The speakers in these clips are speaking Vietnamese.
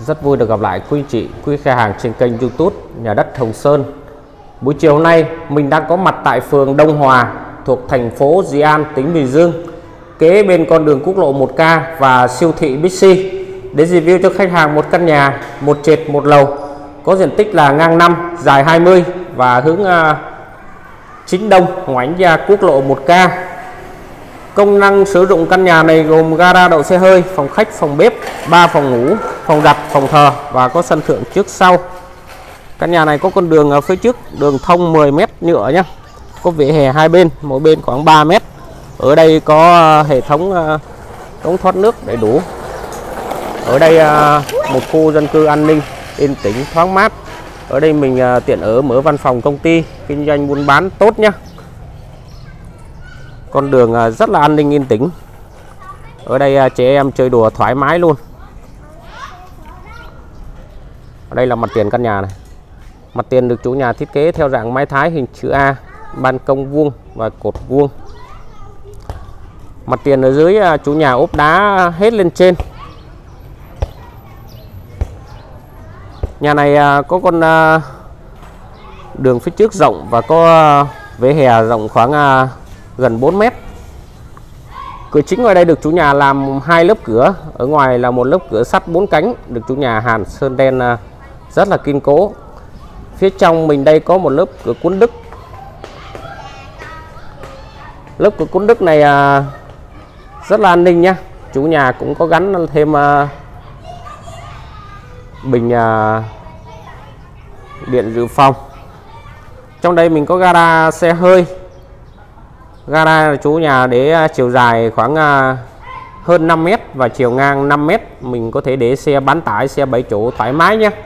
Rất vui được gặp lại quý anh chị, quý khách hàng trên kênh YouTube Nhà đất Hồng Sơn. Buổi chiều hôm nay mình đang có mặt tại phường Đông Hòa thuộc thành phố Di An, tỉnh Bình Dương, kế bên con đường quốc lộ 1K và siêu thị Bixi, để review cho khách hàng một căn nhà một trệt một lầu có diện tích là ngang 5, dài 20 và hướng chính đông, ngoảnh ra quốc lộ 1K. Công năng sử dụng căn nhà này gồm gara đậu xe hơi, phòng khách, phòng bếp, 3 phòng ngủ, phòng giặt, phòng thờ và có sân thượng trước sau. Căn nhà này có con đường ở phía trước, đường thông 10 m nhựa nhé. Có vỉa hè hai bên, mỗi bên khoảng 3 m. Ở đây có hệ thống cống thoát nước đầy đủ. Ở đây một khu dân cư an ninh, yên tĩnh, thoáng mát. Ở đây mình tiện ở mở văn phòng công ty, kinh doanh buôn bán tốt nhé. Con đường rất là an ninh yên tĩnh. Ở đây trẻ em chơi đùa thoải mái luôn. Ở đây là mặt tiền căn nhà này. Mặt tiền được chủ nhà thiết kế theo dạng mái Thái hình chữ A, ban công vuông và cột vuông. Mặt tiền ở dưới chủ nhà ốp đá hết lên trên. Nhà này có con đường phía trước rộng và có vỉa hè rộng khoảng gần 4 m. Cửa chính ngoài đây được chủ nhà làm 2 lớp cửa, ở ngoài là một lớp cửa sắt 4 cánh, được chủ nhà hàn sơn đen rất là kiên cố. Phía trong mình đây có một lớp cửa cuốn Đức. Lớp cửa cuốn Đức này rất là an ninh nhé. Chủ nhà cũng có gắn thêm bình điện dự phòng. Trong đây mình có gara xe hơi. Gara chủ nhà để chiều dài khoảng hơn 5 m và chiều ngang 5 m. Mình có thể để xe bán tải, xe 7 chỗ thoải mái nhé.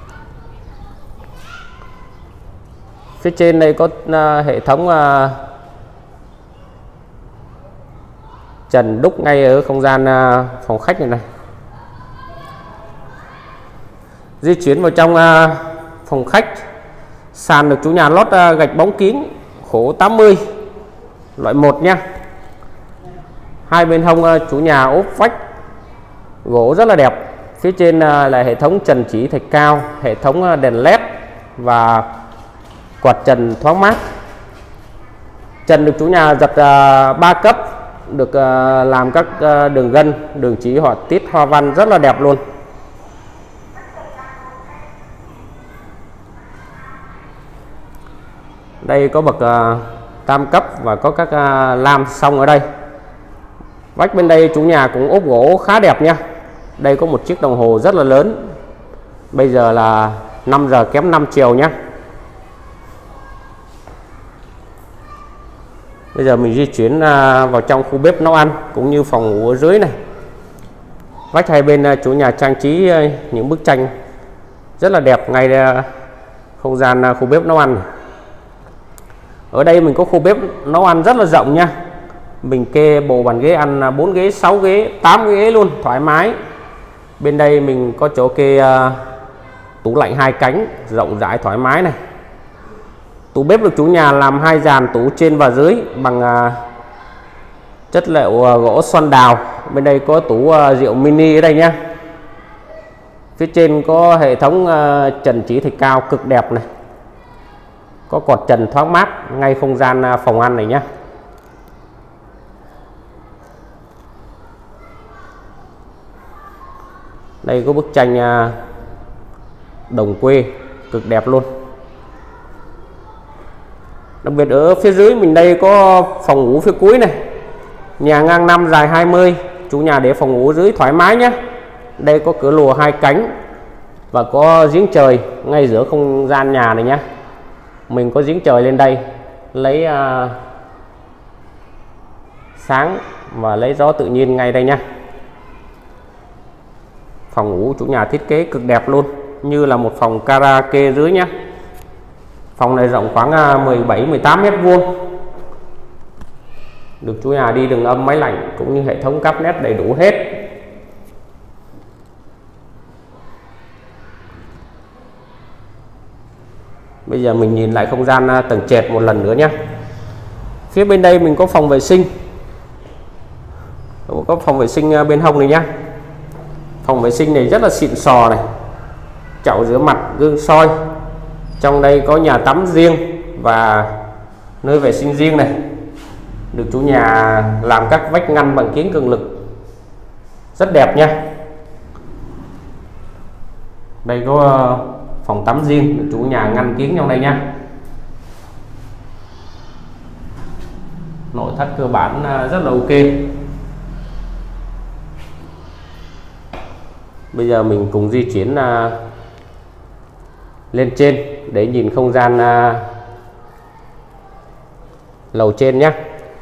Phía trên đây có hệ thống trần đúc ngay ở không gian phòng khách này. Di chuyển vào trong phòng khách, sàn được chủ nhà lót gạch bóng kính khổ 80 loại 1 nha. Hai bên hông chủ nhà ốp vách gỗ rất là đẹp. Phía trên là hệ thống trần chỉ thạch cao, hệ thống đèn led và quạt trần thoáng mát. Trần được chủ nhà giật 3 cấp, được làm các đường gân, đường chỉ họa tiết hoa văn rất là đẹp luôn. Đây có bậc tam cấp và có các lam song ở đây. Vách bên đây chủ nhà cũng ốp gỗ khá đẹp nha. Đây có một chiếc đồng hồ rất là lớn. Bây giờ là 5 giờ kém 5 chiều nhé. Bây giờ mình di chuyển vào trong khu bếp nấu ăn cũng như phòng ngủ ở dưới này. Vách hai bên chủ nhà trang trí những bức tranh rất là đẹp ngay không gian khu bếp nấu ăn này. Ở đây mình có khu bếp nấu ăn rất là rộng nha. Mình kê bộ bàn ghế ăn 4 ghế, 6 ghế, 8 ghế luôn, thoải mái. Bên đây mình có chỗ kê tủ lạnh 2 cánh, rộng rãi thoải mái này. Tủ bếp được chủ nhà làm 2 dàn tủ trên và dưới bằng chất liệu gỗ xoan đào. Bên đây có tủ rượu mini ở đây nhé. Phía trên có hệ thống trần chỉ thạch cao cực đẹp này. Có cột trần thoáng mát ngay không gian phòng ăn này nhé. Đây có bức tranh đồng quê cực đẹp luôn. Đặc biệt ở phía dưới mình đây có phòng ngủ phía cuối này. Nhà ngang 5 dài 20, chủ nhà để phòng ngủ dưới thoải mái nhé. Đây có cửa lùa 2 cánh và có giếng trời ngay giữa không gian nhà này nhé. Mình có giếng trời lên đây lấy sáng và lấy gió tự nhiên ngay đây nha. Phòng ngủ chủ nhà thiết kế cực đẹp luôn, như là một phòng karaoke dưới nhé. Phòng này rộng khoảng 17-18 mét vuông. Được chủ nhà đi đường âm, máy lạnh cũng như hệ thống cáp nét đầy đủ hết. Bây giờ mình nhìn lại không gian tầng trệt một lần nữa nhé. Phía bên đây mình có phòng vệ sinh. Có phòng vệ sinh bên hông này nhé. Phòng vệ sinh này rất là xịn sò này, chậu rửa mặt, gương soi. Trong đây có nhà tắm riêng và nơi vệ sinh riêng này, được chủ nhà làm các vách ngăn bằng kiếng cường lực rất đẹp nha. Đây có phòng tắm riêng, được chủ nhà ngăn kiếng trong đây nha. Nội thất cơ bản rất là ok. Bây giờ mình cùng di chuyển lên trên để nhìn không gian lầu trên nhé.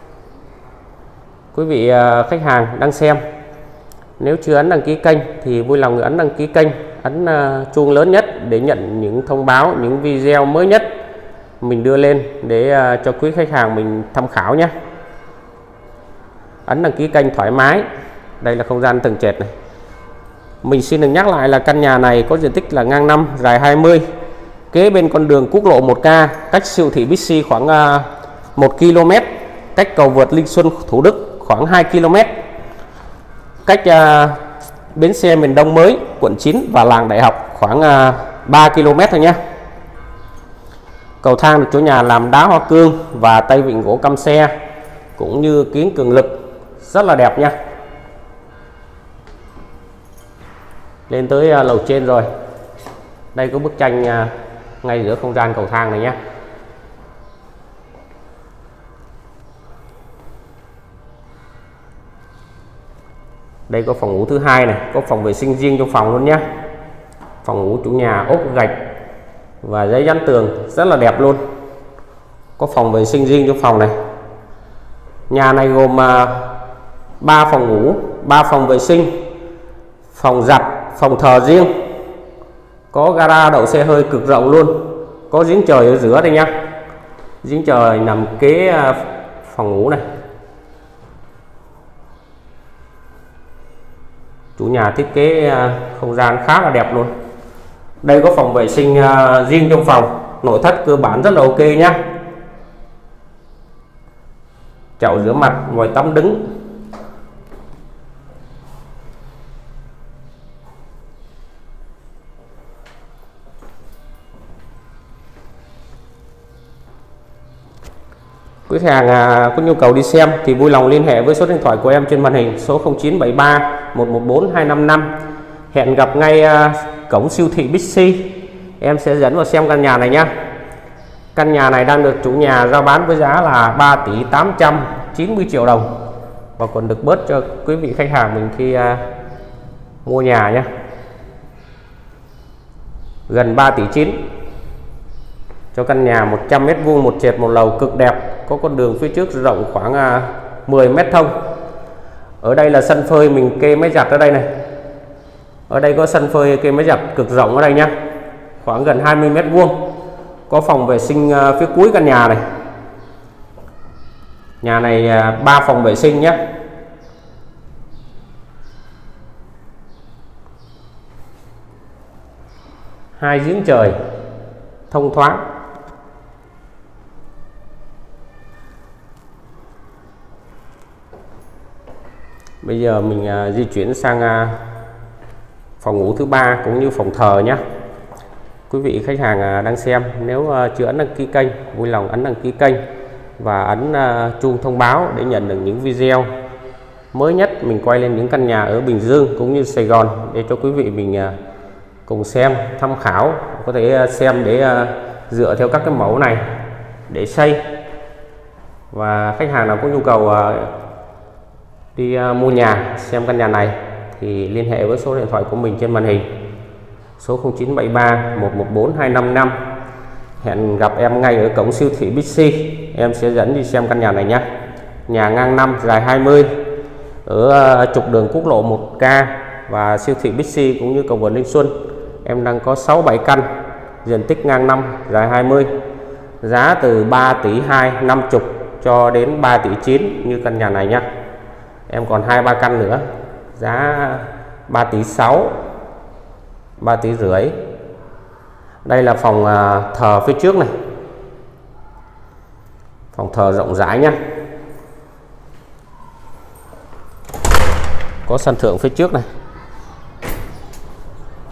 Quý vị khách hàng đang xem, nếu chưa ấn đăng ký kênh thì vui lòng ấn đăng ký kênh, ấn chuông lớn nhất để nhận những thông báo, những video mới nhất mình đưa lên để cho quý khách hàng mình tham khảo nhé. Ấn đăng ký kênh thoải mái. Đây là không gian tầng trệt này. Mình xin được nhắc lại là căn nhà này có diện tích là ngang 5, dài 20, kế bên con đường quốc lộ 1K, cách siêu thị Bixi khoảng 1 km, cách cầu vượt Linh Xuân Thủ Đức khoảng 2 km, cách bến xe miền Đông mới quận 9 và làng Đại học khoảng 3 km thôi nhé. Cầu thang được chủ nhà làm đá hoa cương và tay vịn gỗ căm xe cũng như kiếng cường lực rất là đẹp nha. Lên tới lầu trên rồi. Đây có bức tranh ngay giữa không gian cầu thang này nhé. Đây có phòng ngủ thứ hai này, có phòng vệ sinh riêng trong phòng luôn nhé. Phòng ngủ chủ nhà ốp gạch và giấy dán tường rất là đẹp luôn. Có phòng vệ sinh riêng trong phòng này. Nhà này gồm 3 phòng ngủ, 3 phòng vệ sinh, phòng giặt, phòng thờ riêng, có gara đậu xe hơi cực rộng luôn, có giếng trời ở giữa đây nhá. Giếng trời nằm kế phòng ngủ này. Chủ nhà thiết kế không gian khá là đẹp luôn. Đây có phòng vệ sinh riêng trong phòng, nội thất cơ bản rất là ok nhá. Chậu rửa mặt, vòi tắm đứng. Quý khách hàng có nhu cầu đi xem thì vui lòng liên hệ với số điện thoại của em trên màn hình, số 0973 114 255. Hẹn gặp ngay cổng siêu thị Bixi. Em sẽ dẫn vào xem căn nhà này nhé. Căn nhà này đang được chủ nhà rao bán với giá là 3 tỷ 890 triệu đồng và còn được bớt cho quý vị khách hàng mình khi mua nhà nhé. Gần 3 tỷ 9 cho căn nhà 100 m², một trệt một lầu cực đẹp, có con đường phía trước rộng khoảng 10 m thông. Ở đây là sân phơi mình kê máy giặt ở đây này. Ở đây có sân phơi kê máy giặt cực rộng ở đây nhá, khoảng gần 20 m². Có phòng vệ sinh phía cuối căn nhà này. Nhà này 3 phòng vệ sinh nhé. Hai giếng trời thông thoáng. Bây giờ mình di chuyển sang phòng ngủ thứ ba cũng như phòng thờ nhé. Quý vị khách hàng đang xem, nếu chưa ấn đăng ký kênh, vui lòng ấn đăng ký kênh và ấn chuông thông báo để nhận được những video mới nhất mình quay lên những căn nhà ở Bình Dương cũng như Sài Gòn, để cho quý vị mình cùng xem, tham khảo, có thể xem để dựa theo các cái mẫu này để xây. Và khách hàng nào có nhu cầu đi mua nhà, xem căn nhà này thì liên hệ với số điện thoại của mình trên màn hình, số 0973 114 255. Hẹn gặp em ngay ở cổng siêu thị Bixi. Em sẽ dẫn đi xem căn nhà này nhé. Nhà ngang 5, dài 20, ở trục đường quốc lộ 1K và siêu thị Bixi cũng như cầu vượt Linh Xuân. Em đang có 6-7 căn, diện tích ngang 5, dài 20, giá từ 3 tỷ 250 cho đến 3 tỷ 9 như căn nhà này nhé. Em còn 2-3 căn nữa, giá 3 tỷ 6, 3 tỷ rưỡi. Đây là phòng thờ phía trước này, phòng thờ rộng rãi nhé. Có sân thượng phía trước này.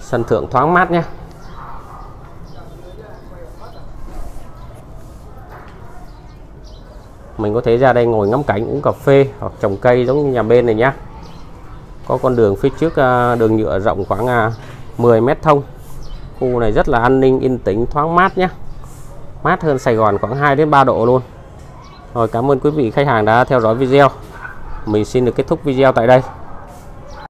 Sân thượng thoáng mát nhé. Mình có thể ra đây ngồi ngắm cảnh, uống cà phê hoặc trồng cây giống như nhà bên này nhé. Có con đường phía trước, đường nhựa rộng khoảng 10 mét thông. Khu này rất là an ninh, yên tĩnh, thoáng mát nhé. Mát hơn Sài Gòn khoảng 2 đến 3 độ luôn. Rồi, cảm ơn quý vị khách hàng đã theo dõi video. Mình xin được kết thúc video tại đây.